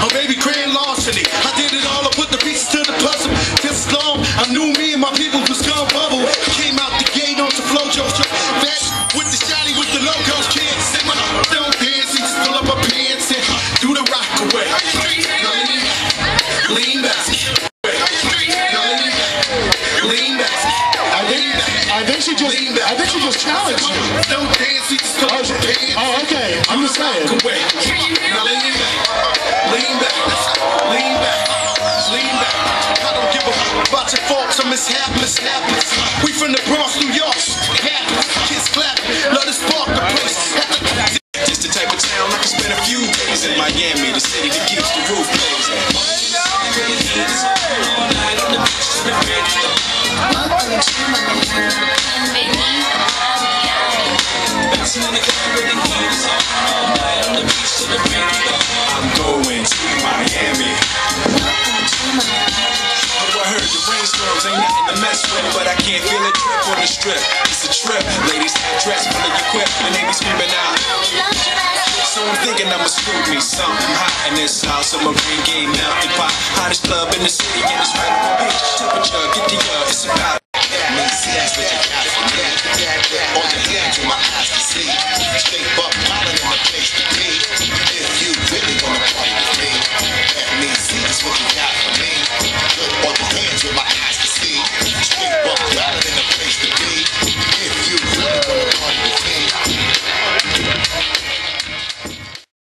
Oh baby, grand larceny. I did it all, I put the pieces to the puzzle. This long, I knew me and my people was gonna bubble. Came out the gate on some flojo truck. Back with the shotty with the logos. Can't say my don't dance, he just pull up her pants and do the rock away. Lean back. Lean back. I think she just challenged you. Don't dance, he just pull up her pants. Oh, okay. I'm just saying. Now lean back. Lean back. Lean back. Lean back. I don't give a fuck about your faults or mishaps. We from the Bronx, New York. Kids clap. Let us spark the place. Just the type of town I can spend a few days in Miami, the city that keeps the roof blazing. I'm going to Miami. I heard the rainstorms ain't nothing to mess with, but I can't feel a drip on the strip. It's a trip. Ladies have dress full of equipment and they be screaming out. So I'm thinking I'ma scoop me something hot in this house. A Marine Gay Mountain Pot, hottest club in the city, and it's right on the beach.